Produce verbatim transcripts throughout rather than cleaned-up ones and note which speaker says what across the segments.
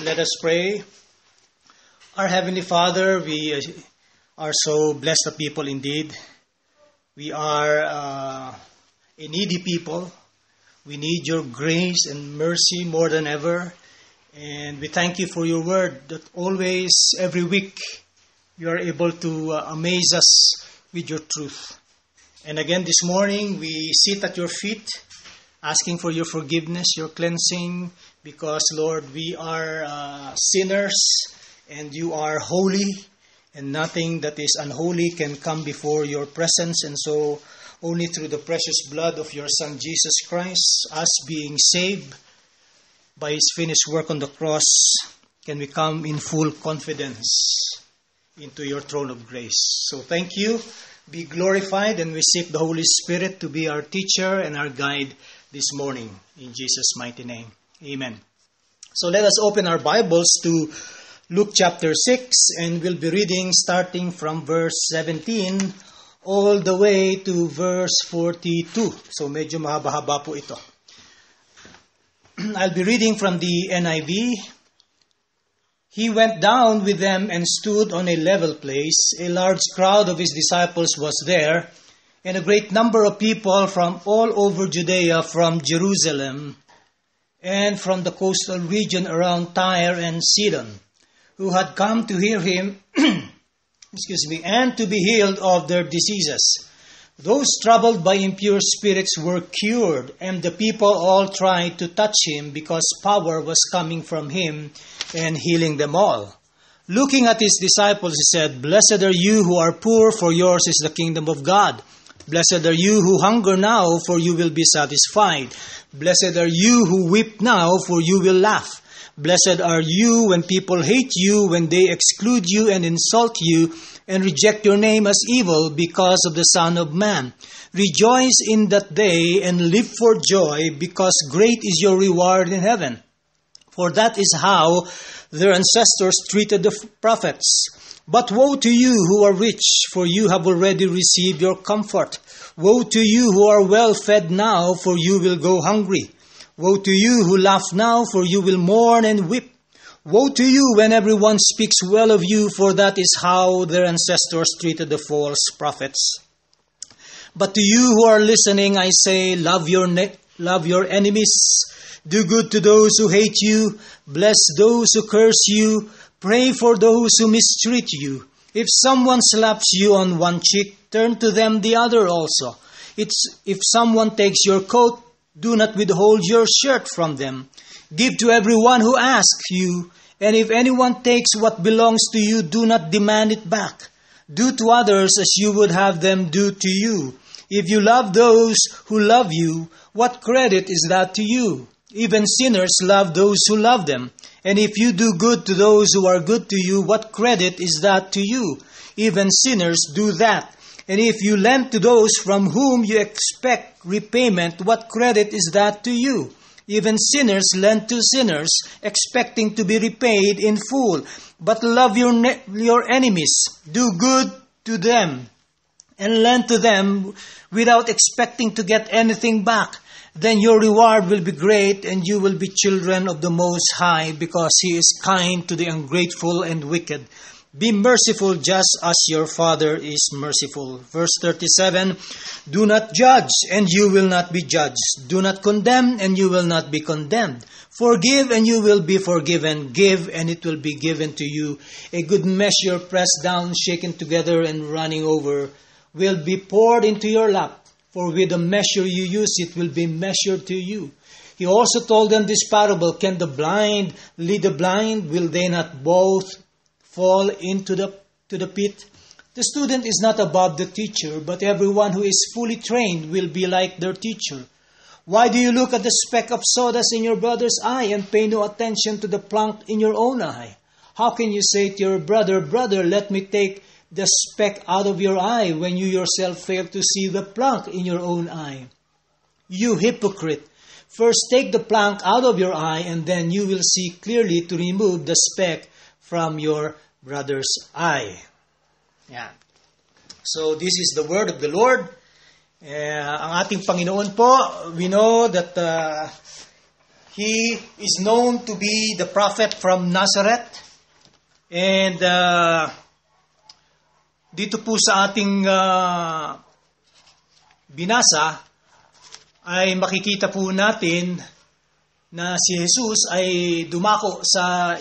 Speaker 1: Let us pray. Our Heavenly Father, we are so blessed of people indeed. We are uh, a needy people. We need your grace and mercy more than ever. And we thank you for your word that always, every week, you are able to uh, amaze us with your truth. And again this morning, we sit at your feet, asking for your forgiveness, your cleansing, because, Lord, we are uh, sinners and you are holy, and nothing that is unholy can come before your presence. And so, only through the precious blood of your Son, Jesus Christ, us being saved by His finished work on the cross, can we come in full confidence into your throne of grace. So thank you. Be glorified, and we seek the Holy Spirit to be our teacher and our guide this morning. In Jesus' mighty name. Amen. So let us open our Bibles to Luke chapter six, and we'll be reading starting from verse seventeen all the way to verse forty-two. So medyo mahaba-haba po ito. I'll be reading from the N I V. He went down with them and stood on a level place. A large crowd of his disciples was there, and a great number of people from all over Judea, from Jerusalem, and from the coastal region around Tyre and Sidon, who had come to hear him, excuse me, and to be healed of their diseases. Those troubled by impure spirits were cured, and the people all tried to touch him, because power was coming from him and healing them all. Looking at his disciples, he said, "Blessed are you who are poor, for yours is the kingdom of God. Blessed are you who hunger now, for you will be satisfied. Blessed are you who weep now, for you will laugh. Blessed are you when people hate you, when they exclude you and insult you, and reject your name as evil because of the Son of Man. Rejoice in that day and live for joy, because great is your reward in heaven. For that is how their ancestors treated the prophets. But woe to you who are rich, for you have already received your comfort. Woe to you who are well fed now, for you will go hungry. Woe to you who laugh now, for you will mourn and weep. Woe to you when everyone speaks well of you, for that is how their ancestors treated the false prophets. But to you who are listening, I say, love your ne- love your enemies. Do good to those who hate you. Bless those who curse you. Pray for those who mistreat you. If someone slaps you on one cheek, turn to them the other also. It's, if someone takes your coat, do not withhold your shirt from them. Give to everyone who asks you, and if anyone takes what belongs to you, do not demand it back. Do to others as you would have them do to you. If you love those who love you, what credit is that to you? Even sinners love those who love them. And if you do good to those who are good to you, what credit is that to you? Even sinners do that. And if you lend to those from whom you expect repayment, what credit is that to you? Even sinners lend to sinners, expecting to be repaid in full. But love your ne- your enemies, do good to them, and lend to them without expecting to get anything back. Then your reward will be great, and you will be children of the Most High, because He is kind to the ungrateful and wicked. Be merciful just as your Father is merciful." Verse thirty-seven, "Do not judge, and you will not be judged. Do not condemn, and you will not be condemned. Forgive, and you will be forgiven. Give, and it will be given to you. A good measure, pressed down, shaken together, and running over, will be poured into your lap. For with the measure you use, it will be measured to you." He also told them this parable, "Can the blind lead the blind? Will they not both fall into the to the pit? The student is not above the teacher, but everyone who is fully trained will be like their teacher. Why do you look at the speck of sawdust in your brother's eye and pay no attention to the plank in your own eye? How can you say to your brother, 'Brother, let me take the speck out of your eye,' when you yourself fail to see the plank in your own eye? You hypocrite! First take the plank out of your eye, and then you will see clearly to remove the speck from your brother's eye." Yeah. So this is the word of the Lord. Uh, ang ating Panginoon po, we know that uh, He is known to be the prophet from Nazareth. And uh, dito po sa ating uh, binasa ay makikita po natin na si Jesus ay dumako sa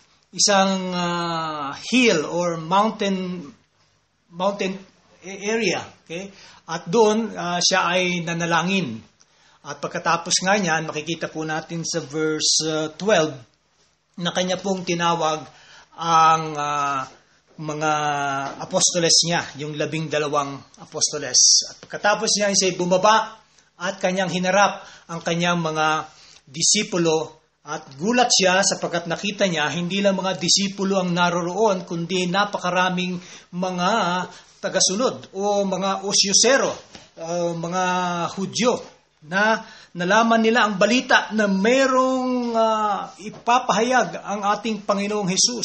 Speaker 1: isang uh, hill or mountain mountain area, okay? At doon uh, siya ay nanalangin. At pagkatapos nga niyan, makikita po natin sa verse uh, twelve na kanya pong tinawag ang uh, mga apostoles niya, yung labing dalawang apostoles. At pagkatapos niya, siya bumaba at kanyang hinarap ang kanyang mga disipulo. At gulat siya sapagkat nakita niya, hindi lang mga disipulo ang naroroon, kundi napakaraming mga tagasunod o mga osyosero, uh, mga Hudyo, na nalaman nila ang balita na mayroong uh, ipapahayag ang ating Panginoong Hesus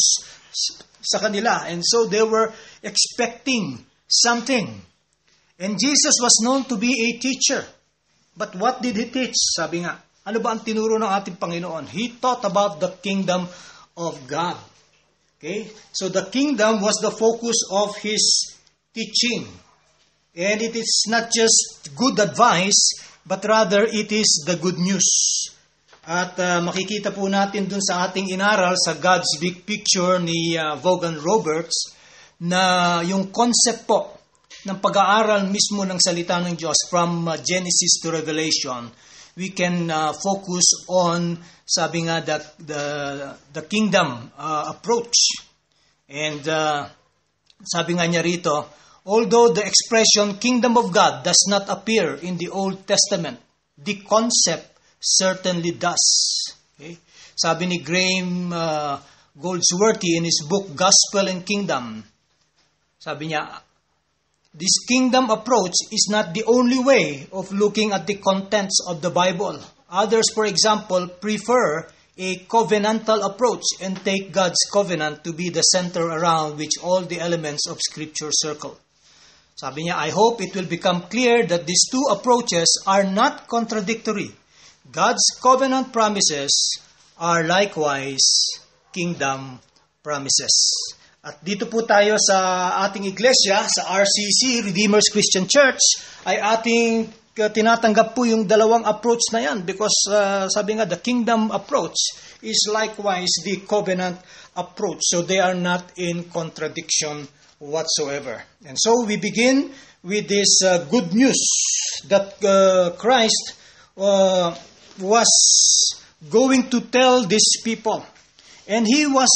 Speaker 1: sa kanila. And so they were expecting something. And Jesus was known to be a teacher. But what did He teach? Sabi nga, ano ba ang tinuro ng ating Panginoon? He taught about the kingdom of God. Okay? So the kingdom was the focus of His teaching. And it is not just good advice, but rather it is the good news. At uh, makikita po natin dun sa ating inaral sa God's Big Picture ni uh, Vaughan Roberts na yung concept po ng pag-aaral mismo ng salita ng Diyos from uh, Genesis to Revelation. We can uh, focus on, sabi nga, the, the, the kingdom uh, approach. And uh, sabi nga niya rito, although the expression kingdom of God does not appear in the Old Testament, the concept certainly does. Okay? Sabi ni Graham uh, Goldsworthy in his book Gospel and Kingdom, sabi niya, this kingdom approach is not the only way of looking at the contents of the Bible. Others, for example, prefer a covenantal approach and take God's covenant to be the center around which all the elements of Scripture circle. Sabi niya, I hope it will become clear that these two approaches are not contradictory. God's covenant promises are likewise kingdom promises. At dito po tayo sa ating iglesia, sa R C C, Redeemer's Christian Church, ay ating uh, tinatanggap po yung dalawang approach na yan because uh, sabi nga, the kingdom approach is likewise the covenant approach. So they are not in contradiction whatsoever. And so we begin with this uh, good news that uh, Christ uh, was going to tell these people. And He was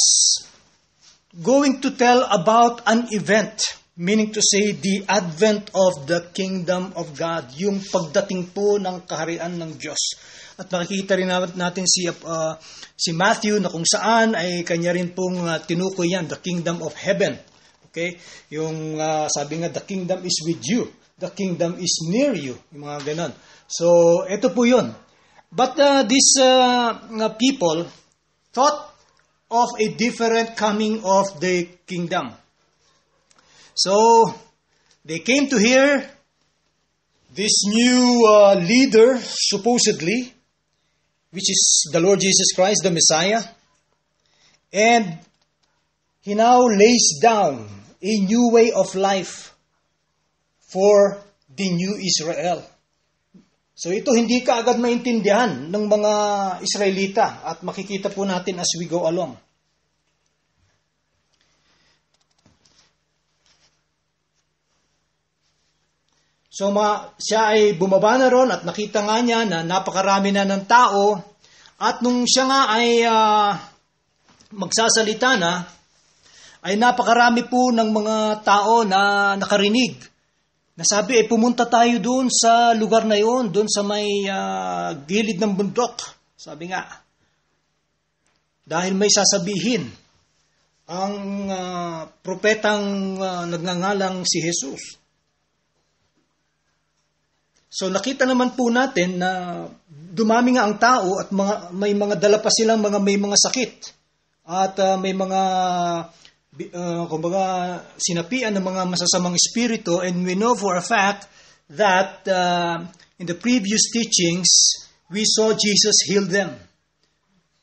Speaker 1: going to tell about an event, meaning to say the advent of the kingdom of God, yung pagdating po ng kaharian ng Diyos. At makikita rin natin si, uh, si Matthew na kung saan ay kanya rin pong uh, tinukoy yan, the kingdom of heaven. Okay? Yung uh, sabi nga, the kingdom is with you. The kingdom is near you. Yung mga ganon. So, ito po yun. But uh, these uh, people thought of a different coming of the kingdom. So, they came to hear this new uh, leader, supposedly, which is the Lord Jesus Christ, the Messiah. And He now lays down a new way of life for the new Israel. So ito hindi ka agad maintindihan ng mga Israelita at makikita po natin as we go along. So ma, siya ay bumaba na ron at nakita nga niya na napakarami na ng tao at nung siya nga ay uh, magsasalita na, ay napakarami po ng mga tao na nakarinig. Nasabi, eh, pumunta tayo doon sa lugar na yon, doon sa may uh, gilid ng bundok. Sabi nga, dahil may sasabihin ang uh, propetang uh, nagngangalang si Jesus. So nakita naman po natin na dumami nga ang tao at mga, may mga dala pa silang mga may mga sakit. At uh, may mga Uh, kumbaga, sinapian ng mga masasamang espiritu, and we know for a fact that uh, in the previous teachings, we saw Jesus heal them.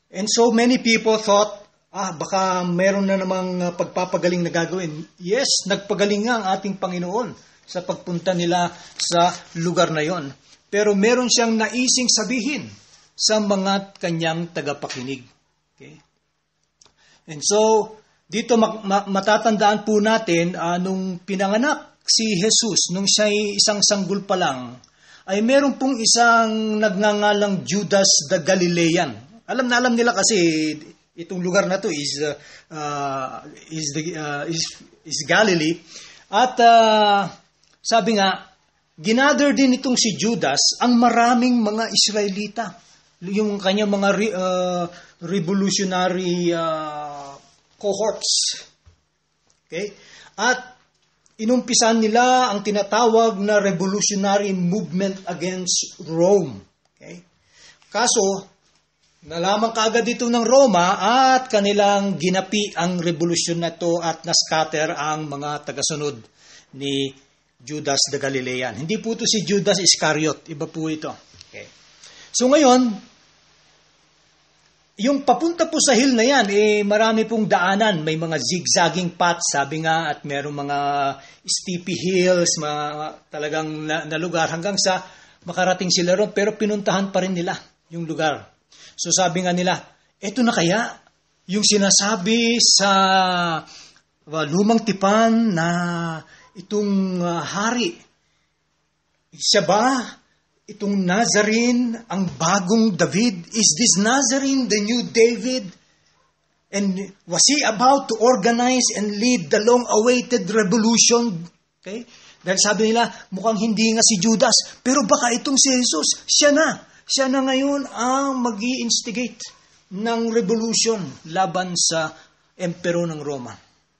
Speaker 1: And so many people thought, ah, baka meron na namang uh, pagpapagaling na gagawin. Yes, nagpagaling nga ang ating Panginoon sa pagpunta nila sa lugar na yon. Pero meron siyang naising sabihin sa mga kanyang tagapakinig. Okay? And so, dito matatandaan po natin, uh, nung pinanganak si Jesus, nung siya'y isang sanggol pa lang, ay meron pong isang nagngangalang Judas the Galilean. Alam na alam nila kasi itong lugar na to is uh, uh, is, the, uh, is is Galilee. At uh, sabi nga, ginather din itong si Judas ang maraming mga Israelita. Yung kanyang mga re, uh, revolutionary uh, cohorts. Okay? At inumpisan nila ang tinatawag na revolutionary movement against Rome. Okay? Kaso, nalaman kaagad dito ng Roma at kanilang ginapi ang revolusyon na to at nascatter ang mga tagasunod ni Judas the Galilean. Hindi po ito si Judas Iscariot. Iba po ito. Okay. So ngayon, yung papunta po sa hill na yan, eh, marami pong daanan. May mga zigzagging paths, sabi nga, at merong mga steepy hills, mga talagang na, na lugar, hanggang sa makarating sila ron. Pero pinuntahan pa rin nila yung lugar. So sabi nga nila, eto na kaya yung sinasabi sa uh, lumang tipan na itong uh, hari. Siya ba? Itong Nazarene, ang bagong David, is this Nazarene the new David? And was he about to organize and lead the long-awaited revolution? Okay? Dahil sabi nila, mukhang hindi nga si Judas, pero baka itong si Jesus, siya na. Siya na ngayon ang mag-i-instigate ng revolution laban sa emperor ng Roma.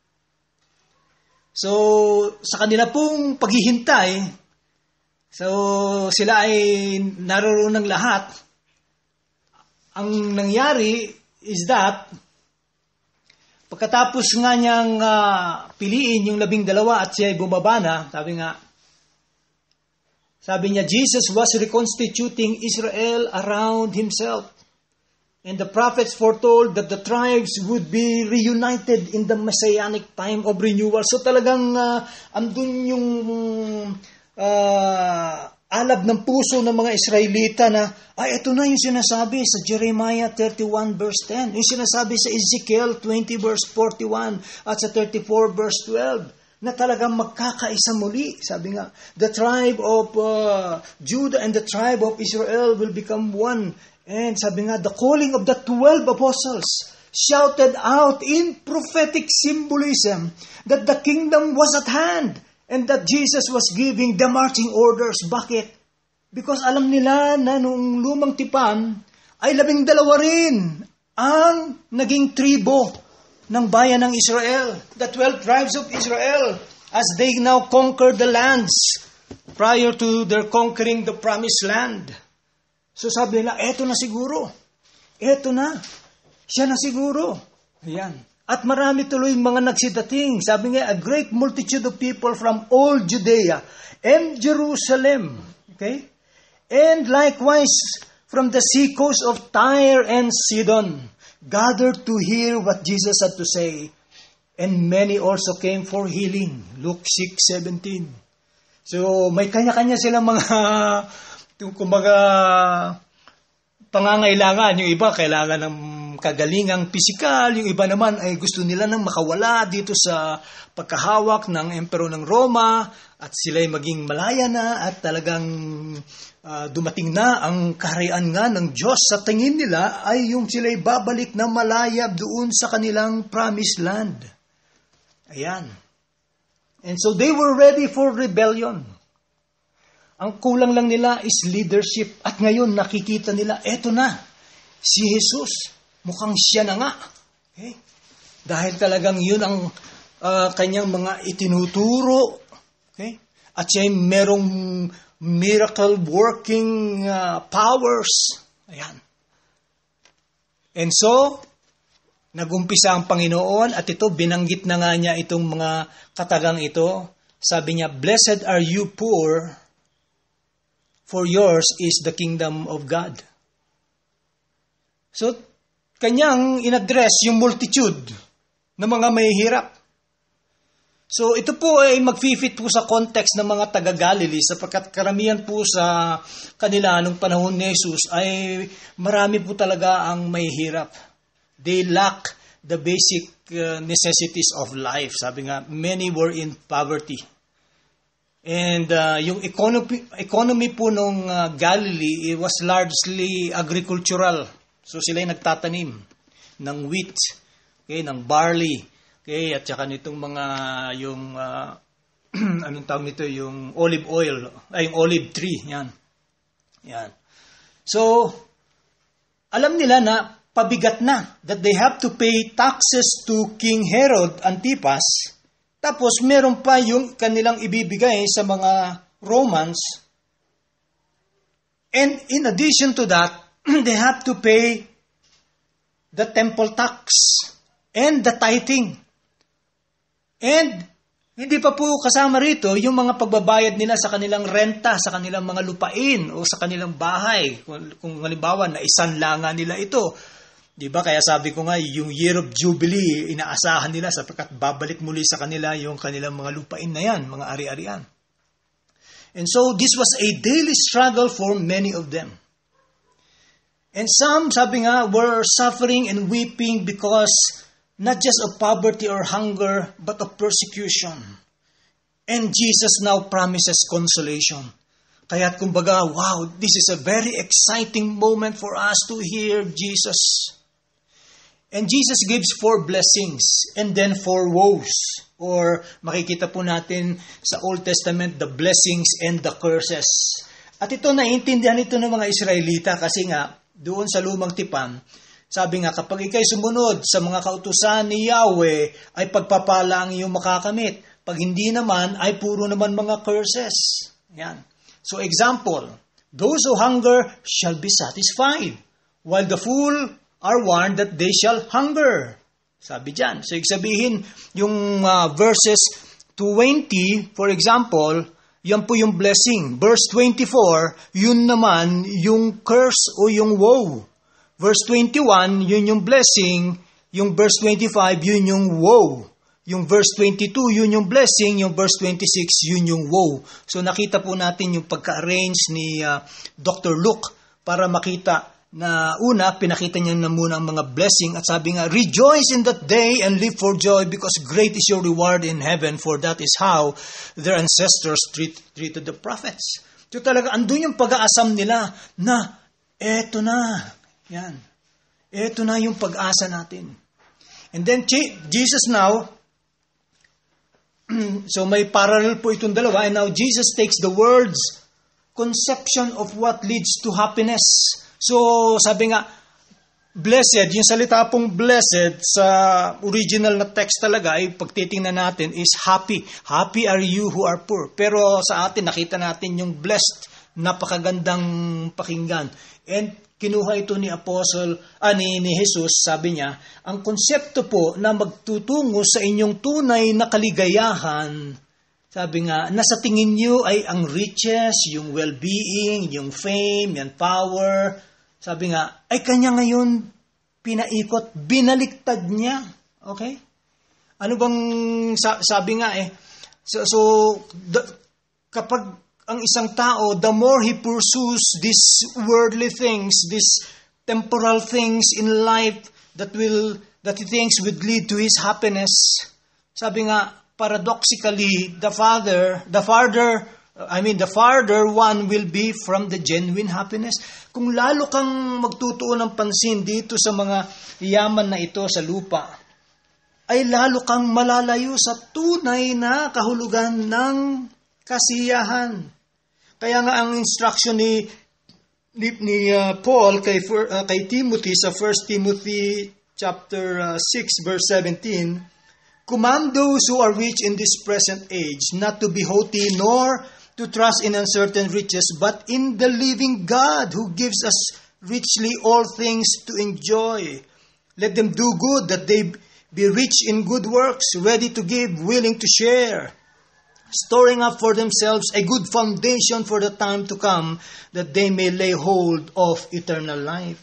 Speaker 1: So, sa kanila pong paghihintay, so, sila ay naroon ng lahat. Ang nangyari is that, pagkatapos nga niyang uh, piliin yung labing dalawa at siya ay bumaba na, sabi nga, sabi niya, Jesus was reconstituting Israel around himself. And the prophets foretold that the tribes would be reunited in the messianic time of renewal. So talagang uh, andun yung uh, alab ng puso ng mga Israelita na, ay, ito na yung sinasabi sa Jeremiah thirty-one verse ten. Yung sinasabi sa Ezekiel twenty verse forty-one at sa thirty-four verse twelve. Na talagang magkakaisa muli. Sabi nga, the tribe of uh, Judah and the tribe of Israel will become one. And sabi nga, the calling of the twelve apostles shouted out in prophetic symbolism that the kingdom was at hand and that Jesus was giving the marching orders. Bakit? Because alam nila na nung lumang tipan ay labing dalawa rin ang naging tribo ng bayan ng Israel, the twelve tribes of Israel, as they now conquer the lands prior to their conquering the promised land. So sabi nila, eto na siguro. Eto na. Siya na siguro. Ayan. At marami tuloy mga nagsidating. Sabi nga, a great multitude of people from all Judea and Jerusalem. Okay? And likewise, from the sea coast of Tyre and Sidon, gathered to hear what Jesus had to say. And many also came for healing. Luke six seventeen. So, may kanya-kanya silang mga, kumbaga, pangangailangan. Yung iba, kailangan ng kagalingang pisikal. Yung iba naman ay gusto nila nang makawala dito sa pagkahawak ng emperor ng Roma. At sila'y maging malaya na at talagang Uh, dumating na ang kaharian nga ng Diyos. Sa tingin nila ay yung sila'y babalik na malaya doon sa kanilang promised land. Ayan. And so they were ready for rebellion. Ang kulang lang nila is leadership. At ngayon nakikita nila, eto na, si Jesus. Mukhang siya na nga. Okay? Dahil talagang yun ang uh, kanyang mga itinuturo. Okay? At siya merong miracle working uh, powers. Ayan. And so, nagumpisa ang Panginoon at ito, binanggit na nga niya itong mga katagang ito. Sabi niya, blessed are you poor, for yours is the kingdom of God. So, kanyang inaddress yung multitude ng mga mahihirap. So ito po ay mag-fit po sa context ng mga taga-Galilee sapagkat karamihan po sa kanila nung panahon ni Jesus ay marami po talaga ang mahihirap. They lack the basic uh, necessities of life. Sabi nga, many were in poverty. And uh, yung economy, economy po nung uh, Galilee, it was largely agricultural. So sila yung nagtatanim ng wheat, okay, ng barley, okay, at saka nitong mga yung uh, anong tawag nito, yung olive oil, ay yung olive tree, yan. Yan. So alam nila na pabigat na that they have to pay taxes to King Herod Antipas. Tapos meron pa yung kanilang ibibigay sa mga Romans. And in addition to that, they have to pay the temple tax and the tithing. And hindi pa po kasama rito yung mga pagbabayad nila sa kanilang renta, sa kanilang mga lupain o sa kanilang bahay. Kung, kung halimbawa na isanlangan nila ito. Diba? Kaya sabi ko nga, yung Year of Jubilee, inaasahan nila sapagkat babalik muli sa kanila yung kanilang mga lupain na yan, mga ari-arian. And so this was a daily struggle for many of them. And some, sabi nga, were suffering and weeping because not just of poverty or hunger, but of persecution. And Jesus now promises consolation. Kaya't kumbaga, wow, this is a very exciting moment for us to hear Jesus. And Jesus gives four blessings and then four woes. Or makikita po natin sa Old Testament, the blessings and the curses. At ito, naiintindihan ito ng mga Israelita kasi nga, doon sa lumang tipan, sabi nga, kapag ikay sumunod sa mga kautusan ni Yahweh, ay pagpapala ang iyong makakamit. Pag hindi naman, ay puro naman mga curses. Yan. So example, those who hunger shall be satisfied, while the full are warned that they shall hunger. Sabi dyan. So sabihin, yung uh, verses twenty, for example, yan po yung blessing. Verse twenty-four, yun naman yung curse o yung woe. Verse twenty-one, yun yung blessing. Yung verse twenty-five, yun yung woe. Yung verse twenty-two, yun yung blessing. Yung verse twenty-six, yun yung woe. So nakita po natin yung pagka-arrange ni uh, Doctor Luke para makita na una, pinakita niya na muna ang mga blessing at sabi nga, rejoice in that day and live for joy because great is your reward in heaven, for that is how their ancestors treat, treated the prophets. So talaga, andun yung pag-aasam nila na eto na, yan, eto na yung pag-asa natin. And then Jesus now, so may parallel po itong dalawa, and now Jesus takes the words conception of what leads to happiness. So, sabi nga, blessed, yung salita pong blessed sa original na text talaga ay pagtitingnan natin is happy. Happy are you who are poor. Pero sa atin, nakita natin yung blessed, napakagandang pakinggan. And kinuha ito ni Apostle, ah, ni, ni Jesus, sabi niya, ang konsepto po na magtutungo sa inyong tunay na kaligayahan, sabi nga, nasa tingin niyo ay ang riches, yung well-being, yung fame, yung power. Sabi nga, ay kanya ngayon pinaikot, binaliktad niya. Okay? Ano bang sabi nga eh? So, so the, kapag ang isang tao, the more he pursues these worldly things, these temporal things in life that will that he thinks would lead to his happiness, sabi nga, paradoxically, the father, the farther, I mean, the farther one will be from the genuine happiness. Kung lalo kang magtutuon ng pansin dito sa mga yaman na ito sa lupa, ay lalo kang malalayo sa tunay na kahulugan ng kasiyahan. Kaya nga ang instruction ni ni, ni uh, Paul kay uh, kay Timothy sa First Timothy chapter uh, six verse seventeen, command those who are rich in this present age not to be haughty nor to trust in uncertain riches, but in the living God who gives us richly all things to enjoy. Let them do good, that they be rich in good works, ready to give, willing to share, storing up for themselves a good foundation for the time to come, that they may lay hold of eternal life.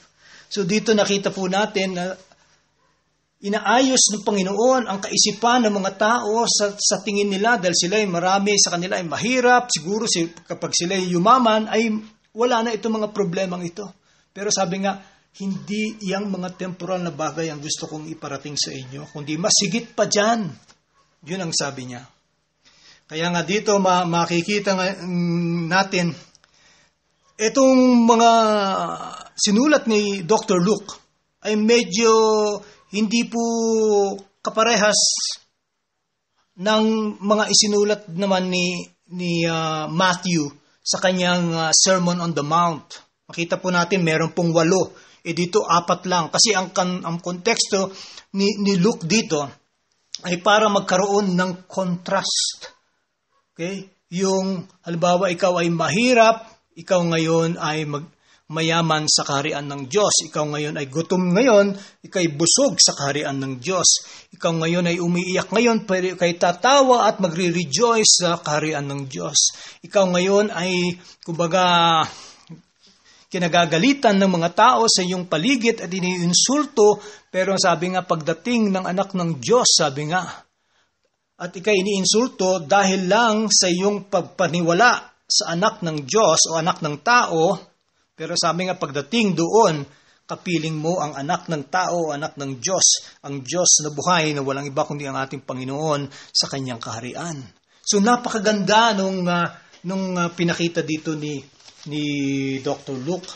Speaker 1: So dito nakita po natin na inaayos ng Panginoon ang kaisipan ng mga tao sa, sa tingin nila dahil sila ay marami, sa kanila ay mahirap. Siguro kapag sila ay yumaman ay wala na itong mga problemang ito. Pero sabi nga, hindi iyang mga temporal na bagay ang gusto kong iparating sa inyo, kundi masigit pa dyan. Yun ang sabi niya. Kaya nga dito ma- makikita natin itong mga sinulat ni Doctor Luke ay medyo hindi po kaparehas ng mga isinulat naman ni, ni uh, Matthew sa kanyang uh, Sermon on the Mount. Makita po natin meron pong walo. E dito apat lang. Kasi ang, ang konteksto ni, ni Luke dito ay para magkaroon ng contrast. Okay? Yung halimbawa ikaw ay mahirap, ikaw ngayon ay mag, mayaman sa kaharian ng Diyos. Ikaw ngayon ay gutom ngayon, ikaw ay busog sa kaharian ng Diyos. Ikaw ngayon ay umiiyak ngayon, pero ikaw ay tatawa at magre-rejoice sa kaharian ng Diyos. Ikaw ngayon ay, kumbaga, kinagagalitan ng mga tao sa iyong paligid at iniinsulto, pero sabi nga pagdating ng anak ng Diyos, sabi nga, at ikaw iniinsulto dahil lang sa iyong pagpaniwala sa anak ng Diyos o anak ng tao. Pero sabi nga pagdating doon, kapiling mo ang anak ng tao, anak ng Diyos, ang Diyos na buhay na walang iba kundi ang ating Panginoon sa kanyang kaharian. So napakaganda nung, uh, nung uh, pinakita dito ni, ni Doctor Luke.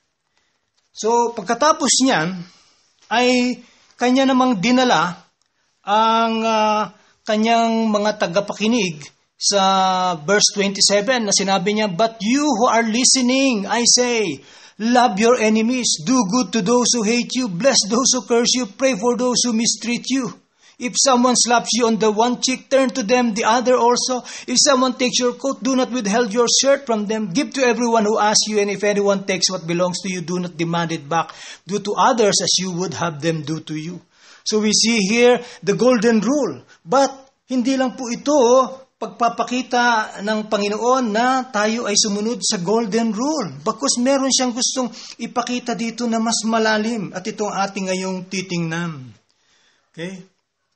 Speaker 1: So pagkatapos niyan, ay kanya namang dinala ang uh, kanyang mga tagapakinig sa verse twenty-seven na sinabi niya, "But you who are listening, I say, love your enemies, do good to those who hate you, bless those who curse you, pray for those who mistreat you. If someone slaps you on the one cheek, turn to them the other also. If someone takes your coat, do not withhold your shirt from them. Give to everyone who asks you, and if anyone takes what belongs to you, do not demand it back. Do to others as you would have them do to you." So we see here the golden rule. But hindi lang po ito pagpapakita ng Panginoon na tayo ay sumunod sa golden rule. Bakos meron siyang gustong ipakita dito na mas malalim. At ito ang ating ngayong titingnan. Okay?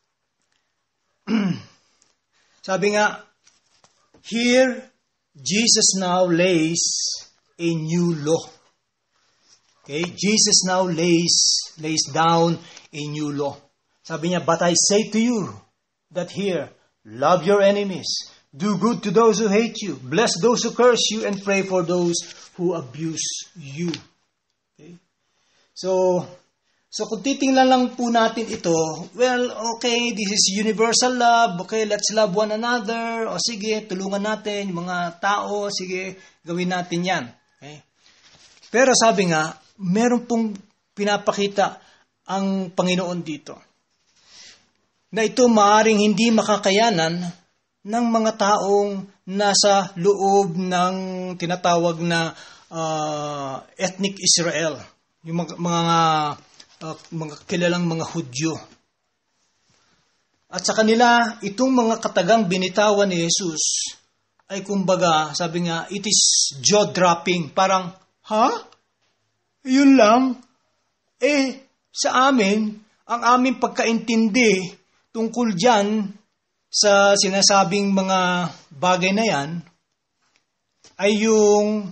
Speaker 1: Sabi nga, here, Jesus now lays a new law. Okay? Jesus now lays, lays down a new law. Sabi niya, "But I say to you that here, love your enemies, do good to those who hate you, bless those who curse you, and pray for those who abuse you." Okay? So, so kung titingnan lang po natin ito, well, okay, this is universal love, okay, let's love one another, o sige, tulungan natin yung mga tao, sige, gawin natin yan. Okay? Pero sabi nga, meron pong pinapakita ang Panginoon dito, na ito maaring hindi makakayanan ng mga taong nasa loob ng tinatawag na uh, ethnic Israel, yung mga mga, uh, mga kilalang mga Hudyo. At sa kanila, itong mga katagang binitawan ni Jesus ay kumbaga, sabi nga, it is jaw-dropping. Parang, ha? Yun lang? Eh, sa amin, ang aming pagkaintindi tungkol dyan sa sinasabing mga bagay na yan ay yung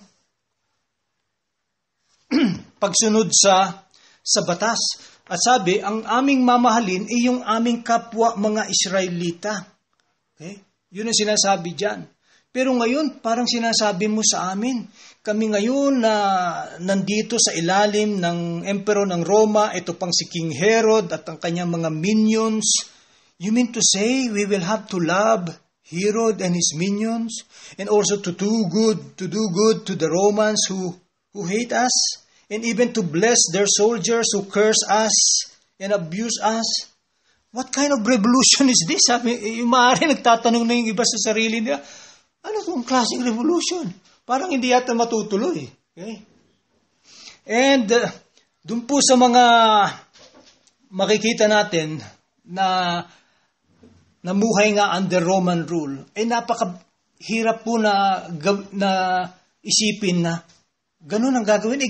Speaker 1: pagsunod sa sa batas. At sabi, ang aming mamahalin ay yung aming kapwa mga Israelita. Okay? Yun ang sinasabi dyan. Pero ngayon, parang sinasabi mo sa amin, kami ngayon na nandito sa ilalim ng Emperor ng Roma, ito pang si King Herod at ang kanyang mga minions. You mean to say we will have to love Herod and his minions and also to do good, to do good to the Romans who, who hate us, and even to bless their soldiers who curse us and abuse us? What kind of revolution is this? Sabi, yung maaari nagtatanong na yung iba sa sarili nila, ano itong klaseng revolution? Parang hindi yata matutuloy. Okay? And uh, dun po sa mga makikita natin na namuhay nga under Roman rule, eh napakahirap po na, na isipin na ganun ang gagawin. Eh,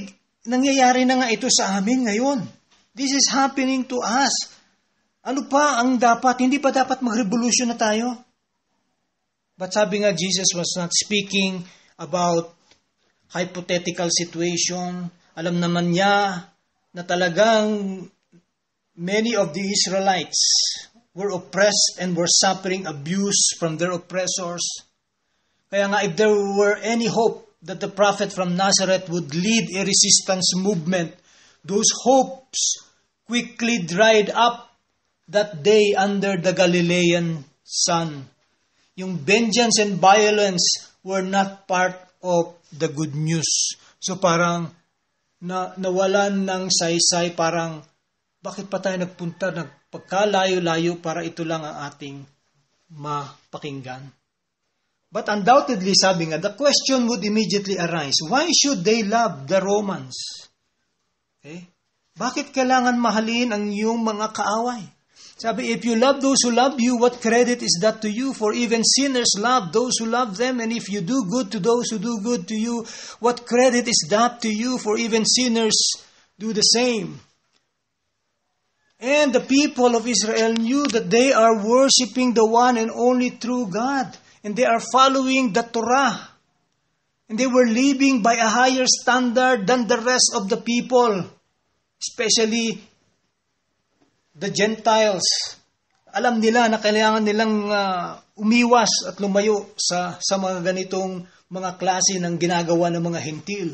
Speaker 1: nangyayari na nga ito sa amin ngayon. This is happening to us. Ano pa ang dapat? Hindi pa dapat mag-revolution na tayo? But sabi nga, Jesus was not speaking about hypothetical situation. Alam naman niya na talagang many of the Israelites were oppressed and were suffering abuse from their oppressors. Kaya nga, if there were any hope that the prophet from Nazareth would lead a resistance movement, those hopes quickly dried up that day under the Galilean sun. Yung vengeance and violence were not part of the good news. So parang na, nawalan ng saysay, parang bakit pa tayo nagpunta, nagpagkalayo-layo para ito lang ang ating mapakinggan. But undoubtedly, sabi nga, the question would immediately arise, why should they love the Romans? Okay? Bakit kailangan mahalin ang iyong mga kaaway? Sabi, if you love those who love you, what credit is that to you? For even sinners love those who love them. And if you do good to those who do good to you, what credit is that to you? For even sinners do the same. And the people of Israel knew that they are worshiping the one and only true God. And they are following the Torah. And they were living by a higher standard than the rest of the people. Especially the Gentiles. Alam nila na kailangan nilang uh, umiwas at lumayo sa, sa mga ganitong mga klase ng ginagawa ng mga Hentil.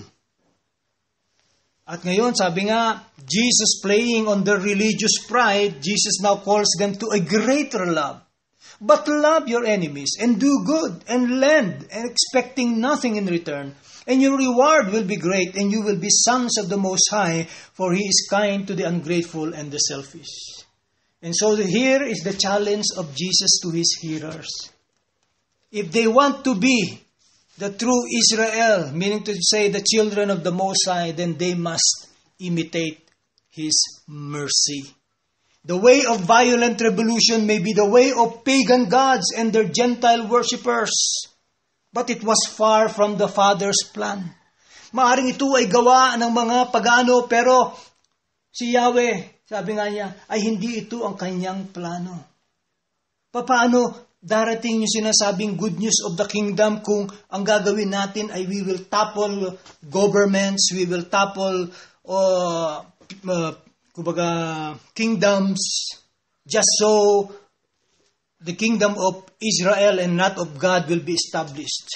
Speaker 1: At ngayon, sabi nga, Jesus playing on their religious pride, Jesus now calls them to a greater love. But love your enemies and do good and lend and expecting nothing in return. And your reward will be great, and you will be sons of the Most High, for He is kind to the ungrateful and the selfish. And so here is the challenge of Jesus to His hearers. If they want to be the true Israel, meaning to say the children of the Most High, then they must imitate His mercy. The way of violent revolution may be the way of pagan gods and their Gentile worshippers. But it was far from the Father's plan. Maaring ito ay gawa ng mga pagano, pero si Yahweh, sabi nga niya, ay hindi ito ang kanyang plano. Paano darating yung sinasabing good news of the kingdom kung ang gagawin natin ay we will topple governments, we will topple uh, uh, kumbaga, kingdoms, just so the kingdom of Israel and not of God will be established.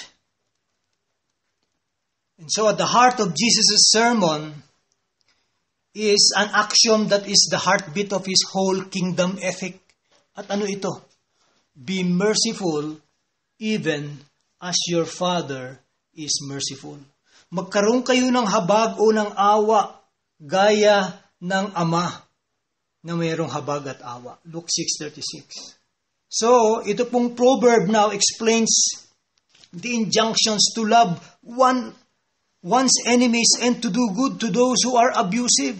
Speaker 1: And so at the heart of Jesus' sermon is an axiom that is the heartbeat of His whole kingdom ethic. At ano ito? Be merciful even as your Father is merciful. Magkaroon kayo ng habag o ng awa gaya ng Ama na mayroong habag at awa. Luke six thirty-six. So, ito pong proverb now explains the injunctions to love one one's enemies and to do good to those who are abusive.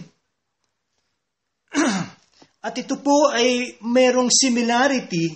Speaker 1: At ito po ay mayroong similarity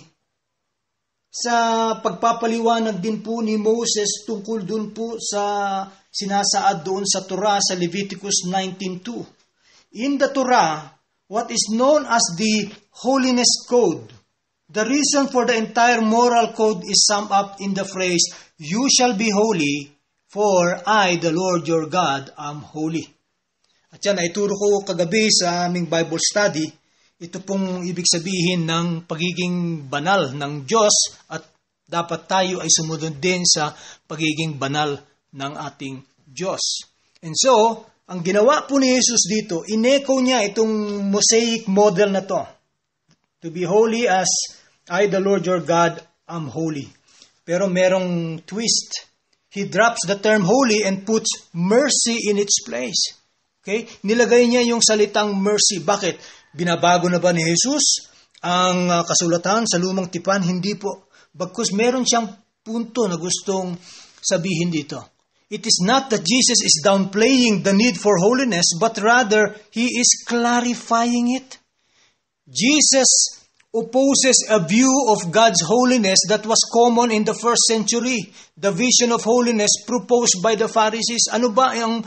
Speaker 1: sa pagpapaliwanag din po ni Moses tungkol dun po sa sinasaad doon sa Torah sa Leviticus nineteen two. In the Torah, what is known as the Holiness Code, the reason for the entire moral code is summed up in the phrase, "You shall be holy, for I, the Lord your God, am holy." At yan, naituro ko kagabi sa aming Bible study. Ito pong ibig sabihin ng pagiging banal ng Diyos at dapat tayo ay sumunod din sa pagiging banal ng ating Diyos. And so, ang ginawa po ni Jesus dito, in-echo niya itong Mosaic model na to. To be holy as I, the Lord your God, am holy. Pero merong twist. He drops the term holy and puts mercy in its place. Okay? Nilagay niya yung salitang mercy. Bakit? Binabago na ba ni Jesus ang uh, kasulatan sa lumang tipan? Hindi po. Bagkus meron siyang punto na gustong sabihin dito. It is not that Jesus is downplaying the need for holiness, but rather, He is clarifying it. Jesus opposes a view of God's holiness that was common in the first century. The vision of holiness proposed by the Pharisees. Ano ba ang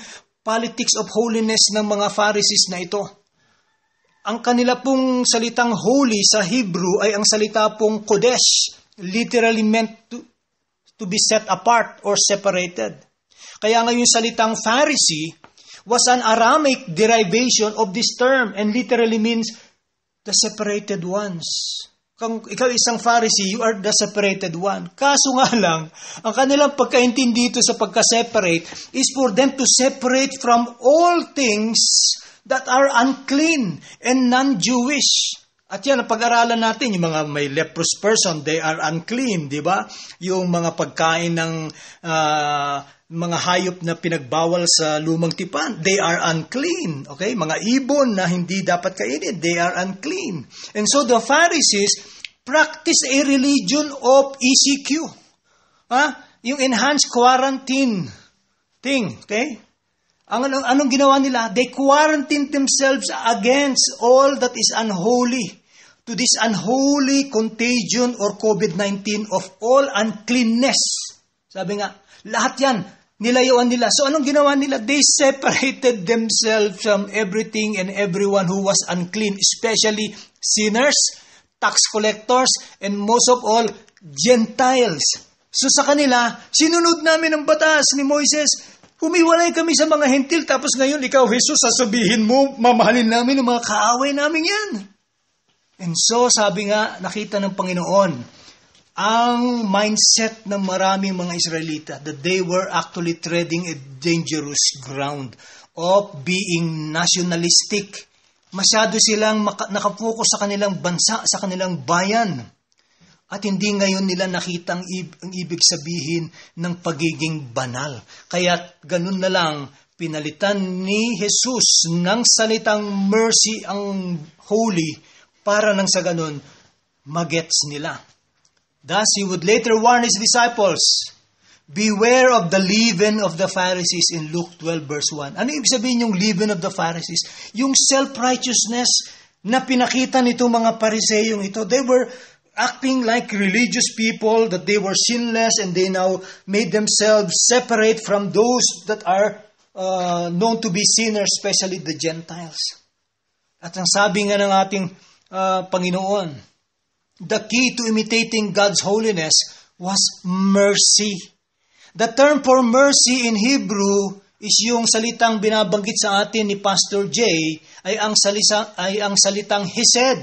Speaker 1: politics of holiness ng mga Pharisees na ito. Ang kanila pong salitang holy sa Hebrew ay ang salita pong kodesh, literally meant to, to be set apart or separated. Kaya nga yung salitang Pharisee was an Aramaic derivation of this term and literally means the separated ones. Kung ikaw isang Pharisee, you are the separated one. Kaso nga lang, ang kanilang pagkaintindi dito sa pagka-separate is for them to separate from all things that are unclean and non-Jewish. At yan, ang pag-aralan natin, yung mga may leprous person, they are unclean, di ba? Yung mga pagkain ng uh, mga hayop na pinagbawal sa lumang tipan, they are unclean. Okay? Mga ibon na hindi dapat kainin, they are unclean. And so the Pharisees practice a religion of E C Q. Ha? Yung enhanced quarantine thing. Okay? Ang anong, anong ginawa nila? They quarantined themselves against all that is unholy, to this unholy contagion or COVID nineteen of all uncleanness. Sabi nga, lahat yan, nilayuan nila. So anong ginawa nila? They separated themselves from everything and everyone who was unclean, especially sinners, tax collectors, and most of all, Gentiles. So sa kanila, sinunod namin ang batas ni Moises. Humiwalay kami sa mga hentil, tapos ngayon ikaw, Jesus, sasabihin mo, mamahalin namin ang mga kaaway namin yan. And so, sabi nga, nakita ng Panginoon, ang mindset ng maraming mga Israelita, that they were actually treading a dangerous ground of being nationalistic. Masyado silang maka- nakapokus sa kanilang bansa, sa kanilang bayan. At hindi ngayon nila nakita ang, ib- ang ibig sabihin ng pagiging banal. Kaya ganun na lang, pinalitan ni Jesus ng salitang mercy ang holy para nang sa ganun, magets nila. Thus, he would later warn his disciples, beware of the leaven of the Pharisees in Luke twelve verse one. Ano ibig sabihin yung leaven of the Pharisees? Yung self-righteousness na pinakita nitong mga Pariseyong ito. They were acting like religious people, that they were sinless, and they now made themselves separate from those that are uh, known to be sinners, especially the Gentiles. At ang sabi nga ng ating uh, Panginoon, the key to imitating God's holiness was mercy. The term for mercy in Hebrew is yung salitang binabanggit sa atin ni Pastor Jay, ay ang, salisa, ay ang salitang hesed.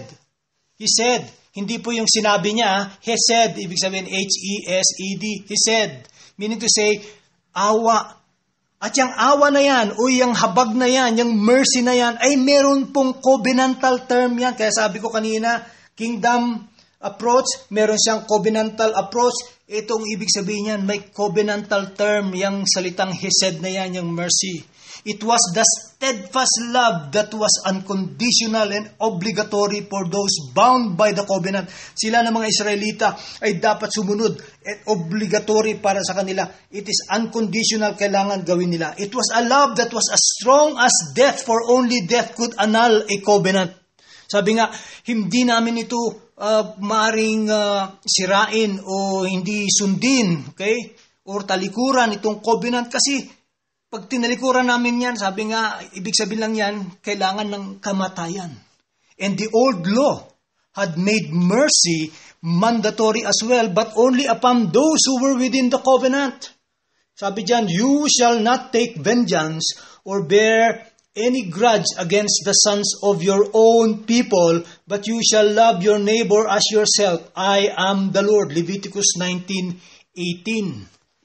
Speaker 1: Hesed. Hindi po yung sinabi niya, hesed, ibig sabihin H E S E D, hesed. Meaning to say, awa. At yung awa na yan, o yung habag na yan, yung mercy na yan, ay meron pong covenantal term yan. Kaya sabi ko kanina, kingdom approach, meron siyang covenantal approach. Itong ibig sabihin yan, may covenantal term, yung salitang hesed na yan, yung mercy. It was the steadfast love that was unconditional and obligatory for those bound by the covenant. Sila ng mga Israelita ay dapat sumunod at obligatory para sa kanila. It is unconditional, kailangan gawin nila. It was a love that was as strong as death, for only death could annul a covenant. Sabi nga, hindi namin ito uh, maaring uh, sirain o hindi sundin, okay? Or talikuran itong covenant kasi pag tinalikuran namin yan, sabi nga, ibig sabihin lang yan, kailangan ng kamatayan. And the old law had made mercy mandatory as well, but only upon those who were within the covenant. Sabi dyan, you shall not take vengeance or bear any grudge against the sons of your own people, but you shall love your neighbor as yourself. I am the Lord. Leviticus nineteen eighteen.